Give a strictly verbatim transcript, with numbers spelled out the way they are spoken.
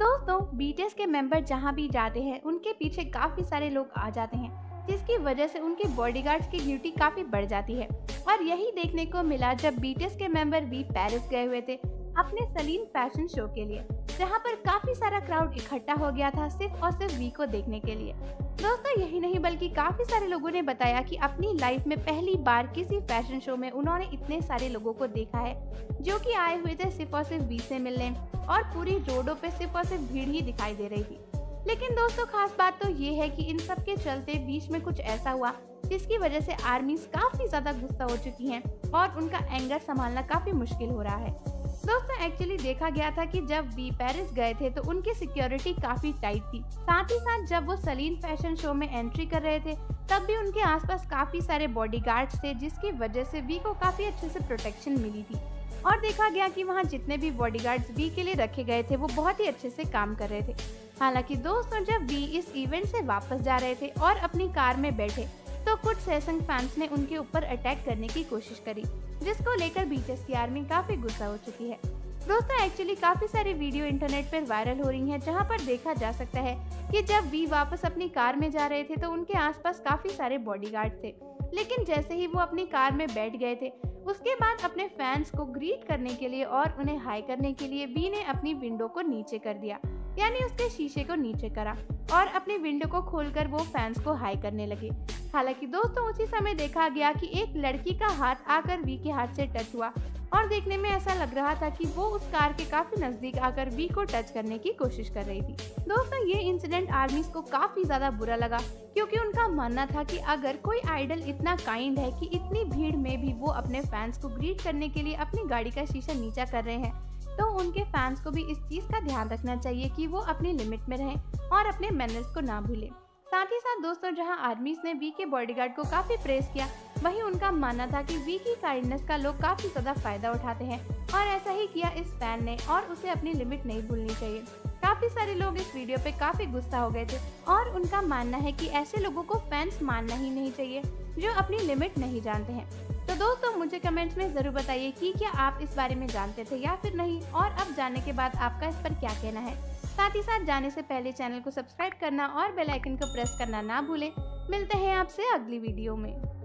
दोस्तों, बीटीएस के मेंबर जहां भी जाते हैं उनके पीछे काफी सारे लोग आ जाते हैं, जिसकी वजह से उनके बॉडीगार्ड्स की ड्यूटी काफी बढ़ जाती है। और यही देखने को मिला जब बीटीएस के मेंबर भी पेरिस गए हुए थे अपने सलीन फैशन शो के लिए, जहां पर काफी सारा क्राउड इकट्ठा हो गया था सिर्फ और सिर्फ वी को देखने के लिए। दोस्तों, यही नहीं बल्कि काफी सारे लोगों ने बताया कि अपनी लाइफ में पहली बार किसी फैशन शो में उन्होंने इतने सारे लोगों को देखा है जो कि आए हुए थे सिर्फ और सिर्फ वी से मिलने, और पूरी रोडों पे सिर्फ और सिर्फ भीड़ ही दिखाई दे रही थी। लेकिन दोस्तों, खास बात तो ये है कि इन सब के चलते बीच में कुछ ऐसा हुआ जिसकी वजह से आर्मीज काफी ज्यादा गुस्सा हो चुकी हैं और उनका एंगर संभालना काफी मुश्किल हो रहा है। दोस्तों, एक्चुअली देखा गया था कि जब वी पेरिस गए थे तो उनकी सिक्योरिटी काफी टाइट थी। साथ ही साथ जब वो सलीन फैशन शो में एंट्री कर रहे थे तब भी उनके आसपास काफी सारे बॉडीगार्ड्स थे, जिसकी वजह से वी को काफी अच्छे से प्रोटेक्शन मिली थी। और देखा गया कि वहाँ जितने भी बॉडीगार्ड्स वी के लिए रखे गए थे वो बहुत ही अच्छे से काम कर रहे थे। हालांकि दोस्तों, जब वी इस इवेंट से वापस जा रहे थे और अपनी कार में बैठे तो कुछ सैमसंग फैंस ने उनके ऊपर अटैक करने की कोशिश करी, जिसको लेकर बीटीएस की आर्मी काफी गुस्सा हो चुकी है। दोस्तों, एक्चुअली काफी सारी वीडियो इंटरनेट पर वायरल हो रही हैं जहां पर देखा जा सकता है कि जब वी वापस अपनी कार में जा रहे थे तो उनके आसपास काफी सारे बॉडीगार्ड थे, लेकिन जैसे ही वो अपनी कार में बैठ गए थे उसके बाद अपने फैंस को ग्रीट करने के लिए और उन्हें हाई करने के लिए वी ने अपनी विंडो को नीचे कर दिया, यानी उसके शीशे को नीचे करा और अपनी विंडो को खोलकर वो फैंस को हाई करने लगे। हालांकि दोस्तों, उसी समय देखा गया कि एक लड़की का हाथ आकर वी के हाथ से टच हुआ और देखने में ऐसा लग रहा था कि वो उस कार के काफी नजदीक आकर वी को टच करने की कोशिश कर रही थी। दोस्तों, ये इंसिडेंट आर्मीज को काफी ज्यादा बुरा लगा, क्योंकि उनका मानना था कि अगर कोई आइडल इतना काइंड है कि इतनी भीड़ में भी वो अपने फैंस को ग्रीट करने के लिए अपनी गाड़ी का शीशा नीचा कर रहे हैं, तो उनके फैंस को भी इस चीज का ध्यान रखना चाहिए कि वो अपनी लिमिट में रहें और अपने मैनर्स को ना भूलें। साथ ही साथ दोस्तों, जहां आर्मीज ने वी के बॉडीगार्ड को काफी प्रेस किया, वहीं उनका मानना था कि वी की काइंडनेस का लोग काफी ज्यादा फायदा उठाते हैं और ऐसा ही किया इस फैन ने, और उसे अपनी लिमिट नहीं भूलनी चाहिए। काफी सारे लोग इस वीडियो पे काफी गुस्सा हो गए थे और उनका मानना है कि ऐसे लोगों को फैंस मानना ही नहीं चाहिए जो अपनी लिमिट नहीं जानते हैं। तो दोस्तों, मुझे कमेंट्स में जरूर बताइए कि क्या आप इस बारे में जानते थे या फिर नहीं, और अब जानने के बाद आपका इस पर क्या कहना है। साथ ही साथ जाने से पहले चैनल को सब्सक्राइब करना और बेल आइकन को प्रेस करना ना भूलें। मिलते हैं आपसे अगली वीडियो में।